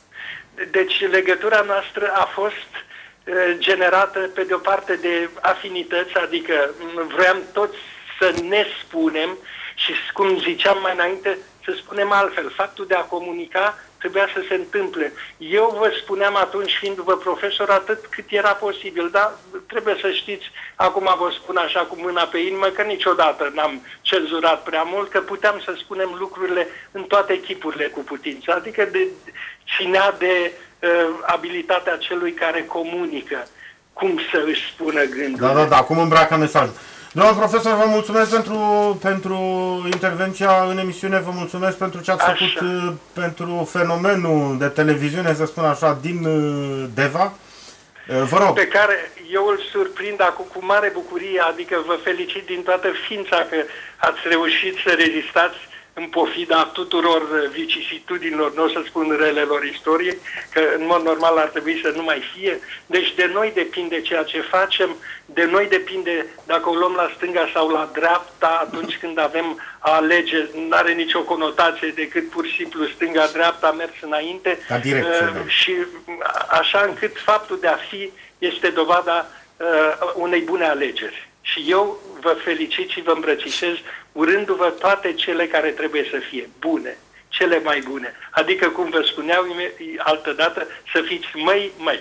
Deci legătura noastră a fost generată pe de o parte de afinități, adică vreau toți să ne spunem și, cum ziceam mai înainte, să spunem altfel. Faptul de a comunica trebuia să se întâmple. Eu vă spuneam atunci, fiindu-vă profesor, atât cât era posibil, dar trebuie să știți, acum vă spun așa cu mâna pe inimă, că niciodată n-am cenzurat prea mult, că puteam să spunem lucrurile în toate chipurile cu putință, adică de, ținea de uh, abilitatea celui care comunică, cum să își spună gândul. Da, da, da, acum îmbracă mesajul. Domnul profesor, vă mulțumesc pentru, pentru intervenția în emisiune, vă mulțumesc pentru ce ați Așa. făcut pentru fenomenul de televiziune, să spun așa, din Deva. Vă rog. Pe care eu îl surprind acum cu mare bucurie, adică vă felicit din toată ființa că ați reușit să rezistați în pofida tuturor vicisitudinilor, nu o să spun relelor istoriei, că în mod normal ar trebui să nu mai fie. Deci de noi depinde ceea ce facem, de noi depinde dacă o luăm la stânga sau la dreapta, atunci când avem a alege, nu are nicio conotație decât pur și simplu stânga-dreapta, mers înainte. Ca direcție, uh, da. Și așa încât faptul de a fi este dovada uh, unei bune alegeri. Și eu vă felicit și vă îmbrățișez urându-vă toate cele care trebuie să fie bune, cele mai bune. Adică, cum vă spuneau altădată, să fiți măi, măi.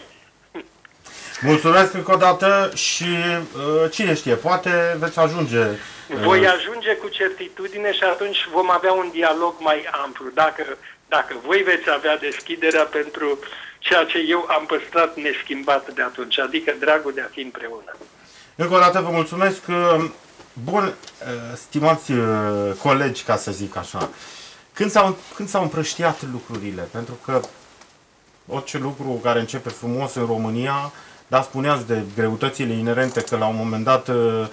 Mulțumesc încă o dată și uh, cine știe, poate veți ajunge. Uh, Voi ajunge cu certitudine și atunci vom avea un dialog mai amplu. Dacă, dacă voi veți avea deschiderea pentru ceea ce eu am păstrat neschimbat de atunci, adică dragul de a fi împreună. Încă o dată vă mulțumesc. Bun, stimați colegi, ca să zic așa, când s-au, când s-au împrăștiat lucrurile? Pentru că orice lucru care începe frumos în România, dar spuneați de greutățile inerente, că la un moment dat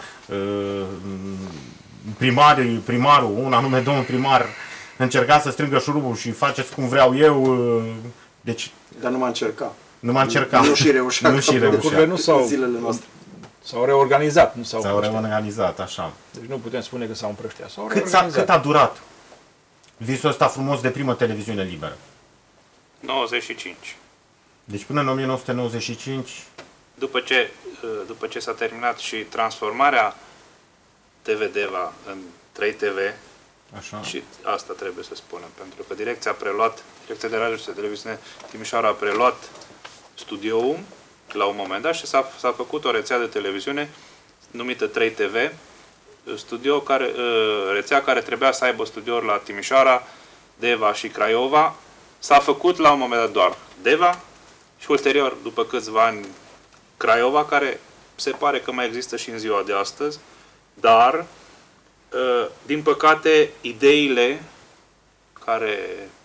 primarii, primarul, un anume domnul primar, încerca să strângă șurubul și faceți cum vreau eu. Deci, dar nu m-a încercat. Nu m-a încercat. Nu și reușea. Nu și reușea. Nu s-au, zilele noastre. S-au reorganizat, nu s-au S-au reorganizat, așa. Deci nu putem spune că s-au împrăștiat. S-au Cât, a, cât a durat visul ăsta frumos de primă televiziune liberă? nouăzeci și cinci. Deci până în o mie nouă sute nouăzeci și cinci... După ce, după ce s-a terminat și transformarea T V Deva în trei T V, așa. Și asta trebuie să spunem, pentru că direcția a preluat, direcția de radio și de televiziune Timișoara a preluat studioul la un moment dat și s-a, s-a făcut o rețea de televiziune numită trei T V, studio care, rețea care trebuia să aibă studiouri la Timișoara, Deva și Craiova. S-a făcut la un moment dat doar Deva și ulterior, după câțiva ani, Craiova, care se pare că mai există și în ziua de astăzi, dar, din păcate, ideile care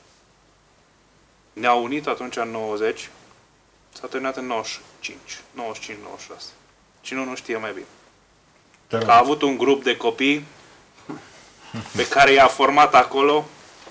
ne-au unit atunci în nouăzeci s-a terminat în nouăzeci și cinci, nouăzeci și cinci nouăzeci și șase. Cine nu știe mai bine. A avut un grup de copii pe care i-a format acolo.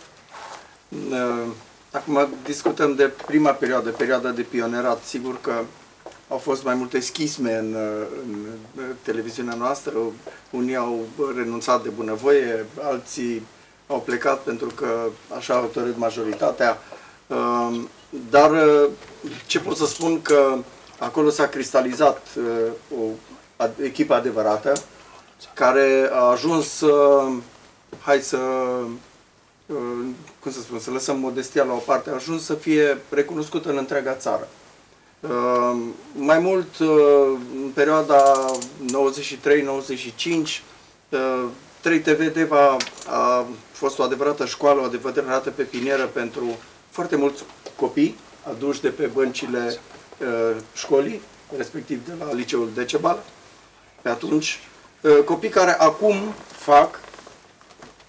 Acum discutăm de prima perioadă, perioada de pionerat. Sigur că au fost mai multe schisme în, în televiziunea noastră. Unii au renunțat de bunăvoie, alții au plecat pentru că așa a hotărât majoritatea. Dar ce pot să spun, că acolo s-a cristalizat o echipă adevărată care a ajuns, hai să, cum să spun, să lăsăm modestia la o parte, a ajuns să fie recunoscută în întreaga țară. Mai mult, în perioada nouăzeci și trei nouăzeci și cinci, trei T V Deva a fost o adevărată școală, o adevărată pepinieră pentru foarte mulți copii aduși de pe băncile uh, școlii, respectiv de la liceul Decebal. Pe atunci, uh, copii care acum fac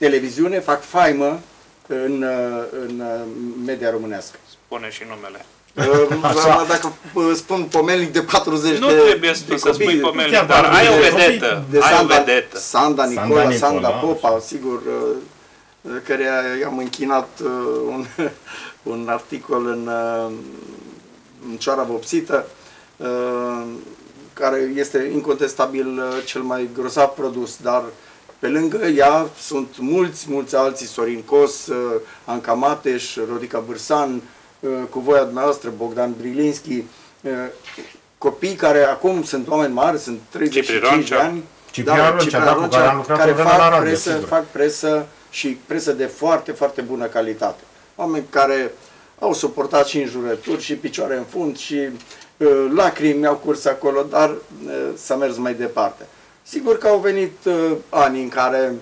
televiziune, fac faimă în, uh, în uh, media românească. Spune și numele. Uh, dacă uh, spun pomelnic de patruzeci nu de trebuie de să spui pomelnic, chiar dar ai o de vedetă. de Ai o Sanda, vedetă. Sanda Nicola, Sanda Nicola, Sanda Popa, așa. sigur, uh, care i-am închinat uh, un, un articol în, uh, în Cioara Vopsită, uh, care este incontestabil uh, cel mai grozav produs, dar pe lângă ea sunt mulți, mulți alții, Sorin Cos, uh, Anca Mateș, Rodica Bârsan, uh, cu voia dumneavoastră, Bogdan Brilinski, uh, copii care acum sunt oameni mari, sunt treizeci și cinci de ani, Ciprian Roncea, da, cu care am lucrat care o vreme la fac radio, presă, sigur. fac presă și presă de foarte, foarte bună calitate. Oameni care au suportat și înjurături, și picioare în fund, și uh, lacrimi au curs acolo, dar uh, s-a mers mai departe. Sigur că au venit uh, ani în care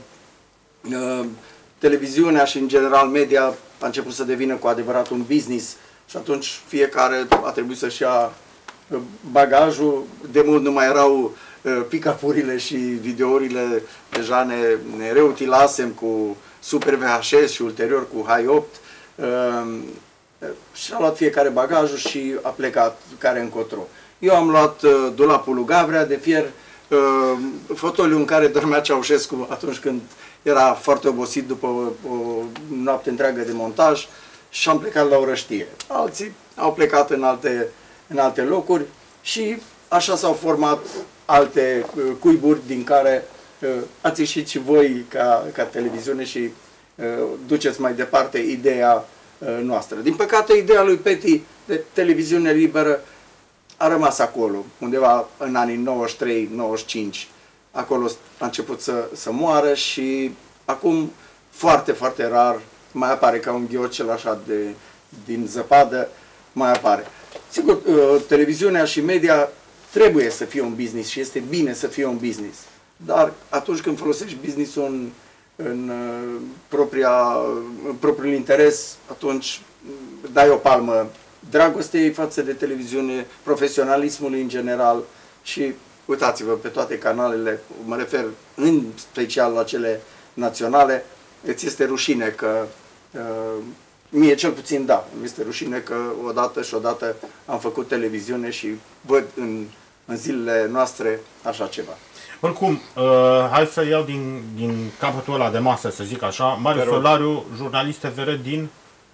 uh, televiziunea și, în general, media a început să devină cu adevărat un business și atunci fiecare a trebuit să-și ia uh, bagajul. De mult nu mai erau uh, pick-up-urile și videourile, deja ne, ne reutilasem cu Super V H S și ulterior cu Hi opt. Uh, și a luat fiecare bagajul și a plecat care încotro. Eu am luat uh, dulapul lui Gavrea de fier, uh, fotoliul în care dormea Ceaușescu atunci când era foarte obosit după o, o noapte întreagă de montaj și am plecat la Orăștie. Alții au plecat în alte, în alte locuri și așa s-au format alte uh, cuiburi din care uh, ați ieșit și voi ca, ca televiziune și uh, duceți mai departe ideea noastră. Din păcate, ideea lui Peti de televiziune liberă a rămas acolo, undeva în anii nouăzeci și trei nouăzeci și cinci. Acolo a început să, să moară și acum foarte, foarte rar mai apare ca un ghiocel așa de, din zăpadă, mai apare. Sigur, televiziunea și media trebuie să fie un business și este bine să fie un business. Dar atunci când folosești business-ul în în, uh, propria, în propriul interes, atunci dai o palmă dragostei față de televiziune, profesionalismului în general și uitați-vă pe toate canalele, mă refer în special la cele naționale, îți este rușine că, uh, mie cel puțin da, îmi este rușine că odată și odată am făcut televiziune și văd în, în zilele noastre așa ceva. Oricum, uh, hai să iau din, din capătul ăla de masă, să zic așa. Marius Solariu, jurnalist T V R din...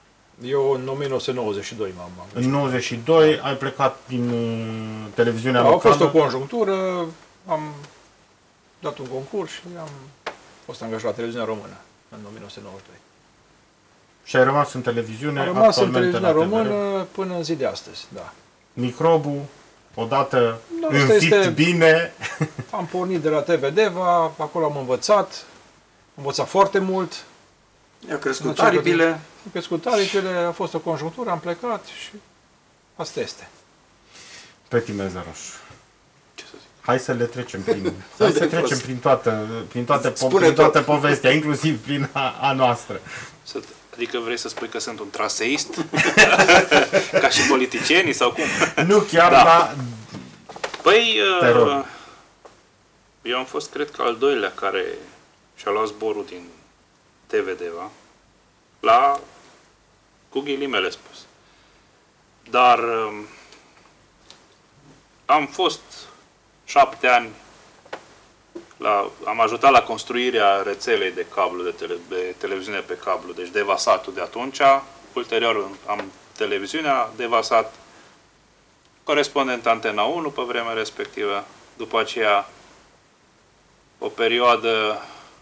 Eu în o mie nouă sute nouăzeci și doi m-am angajat. În nouăzeci și doi ai plecat din uh, televiziunea Da, a locală. fost o conjunctură, am dat un concurs și am fost angajat la televiziunea română în o mie nouă sute nouăzeci și doi. Și ai rămas în televiziune, Am rămas în actualmente televiziunea la T V R. română până în zi de astăzi, da. Microbul, odată Da, înfipt este- bine. Am pornit de la T V Deva, acolo am învățat, am învățat foarte mult. I-au crescut În acea aripile. Am crescut aripile, a fost o conjunctură, am plecat și asta este. Peti Mezaroș. Ce să zic? Hai să le trecem prin, hai să trecem prin toată, prin toate, po- Spune prin toată tot. povestea, inclusiv prin a, a noastră. Să, adică vrei să spui că sunt un traseist? Ca și politicienii sau cum? Nu chiar, Da. dar Păi, Te rog. uh, eu am fost, cred că, al doilea care și-a luat zborul din T V Deva, la, cu ghilimele spus. Dar uh, am fost șapte ani, la, am ajutat la construirea rețelei de cablu, de, tele, de televiziune pe cablu, deci Devasatul de atunci. Ulterior am televiziunea Devasat, corespondent Antena unu pe vremea respectivă, după aceea o perioadă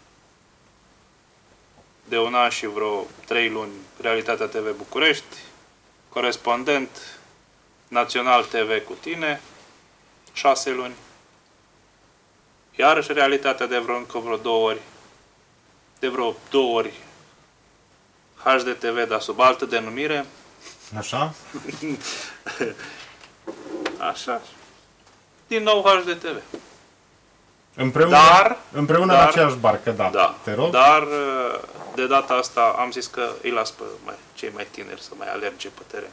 de un an și vreo trei luni Realitatea T V București, corespondent Național T V cu tine, șase luni, iarăși Realitatea de vreo încă vreo două ori, de vreo două ori H D T V, dar sub altă denumire, așa? așa, din nou H D T V. Împreună, Dar- împreună dar- în aceeași barcă, da. Da, Te rog? dar de data asta am zis că îi las pe mai, cei mai tineri să mai alerge pe teren.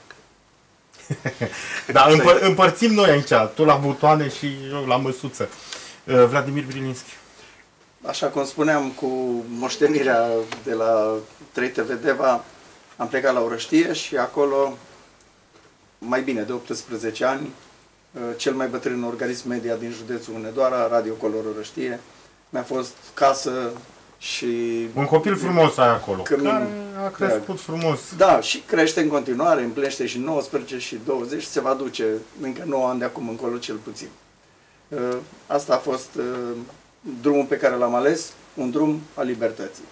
Da, împăr- împărțim noi aici, tu la butoane și eu la măsuță. Uh, Vladimir Brilinski. Așa cum spuneam, cu moștenirea de la trei T V Deva, am plecat la Orăștie și acolo mai bine de optsprezece ani, cel mai bătrân organism media din județul Hunedoara, Radio Color Orăștie. Mi-a fost casă și... Un copil frumos ai acolo, Cămin, care a crescut frumos. Da, și crește în continuare, împlinește și nouăsprezece și douăzeci, și se va duce încă nouă ani de acum încolo cel puțin. Asta a fost drumul pe care l-am ales, un drum al libertății.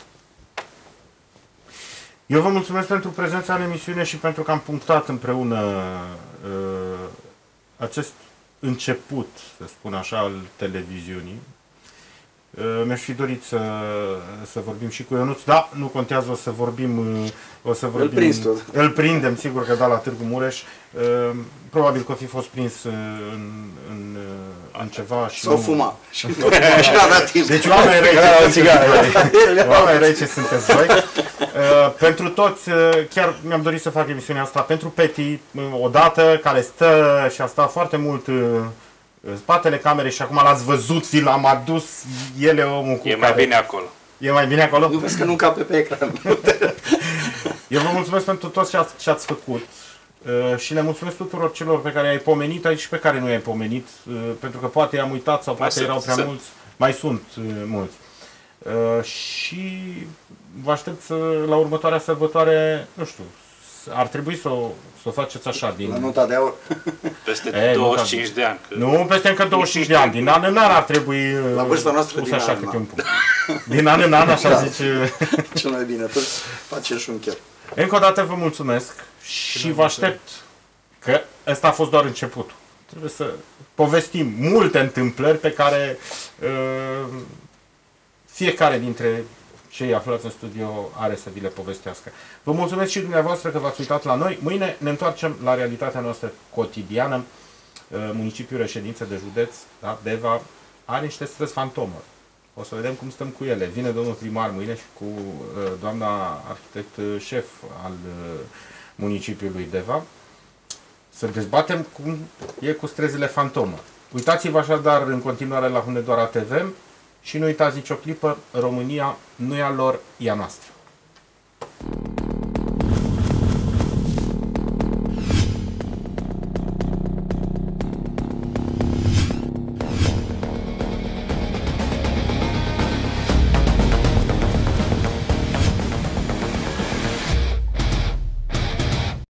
Eu vă mulțumesc pentru prezența în emisiune și pentru că am punctat împreună uh, acest început, să spun așa, al televiziunii. Uh, Mi-aș fi dorit să, să vorbim și cu Ionuț. Da, nu contează, o să vorbim... Uh, o să vorbim, îl prins tot. Îl prindem, sigur că da, la Târgu Mureș. Uh, probabil că o fi fost prins uh, în, în, uh, în ceva și... S-o fuma. Și n-a dat timp. Deci oameni răi ce sunteți voi. Oameni răi ce sunteți voi. Uh, pentru toți, uh, chiar mi-am dorit să fac emisiunea asta pentru Peti, uh, odată, care stă și a stat foarte mult uh, în spatele camerei și acum l-ați văzut, vi l-am adus, el e omul cu E care... mai bine acolo. E mai bine acolo? Nu vezi că nu cape pe ecran. Eu vă mulțumesc pentru tot ce ați, ce ați făcut uh, și le mulțumesc tuturor celor pe care i-ai pomenit aici și pe care nu i-ai pomenit, uh, pentru că poate i-am uitat sau poate Mai erau sunt, prea sunt. mulți. Mai sunt uh, mulți. Uh, și vă aștept să, la următoarea sărbătoare, nu știu, ar trebui să o, să o faceți așa din... La nota de aur. Peste E, douăzeci și cinci de ani. Că... Nu, peste încă douăzeci și cinci de ani. Din an în an ar trebui uh, La vârsta noastră pus din așa an, câte da. un punct. Din an în an, așa Da. zice... Cel mai bine, tot face și un chef. Încă o dată vă mulțumesc și vă aștept că ăsta a fost doar începutul. Trebuie să povestim multe întâmplări pe care uh, fiecare dintre cei aflați în studio are să vi le povestească. Vă mulțumesc și dumneavoastră că v-ați uitat la noi. Mâine ne întoarcem la realitatea noastră cotidiană. Uh, municipiul reședință de județ, da, Deva, are niște străzi fantomă. O să vedem cum stăm cu ele. Vine domnul primar mâine și cu uh, doamna arhitect șef al uh, municipiului Deva să dezbatem cum e cu străzile fantomă. Uitați-vă așadar în continuare la Hunedoara T V și nu uitați nicio clipă, România nu e a lor, e a noastră.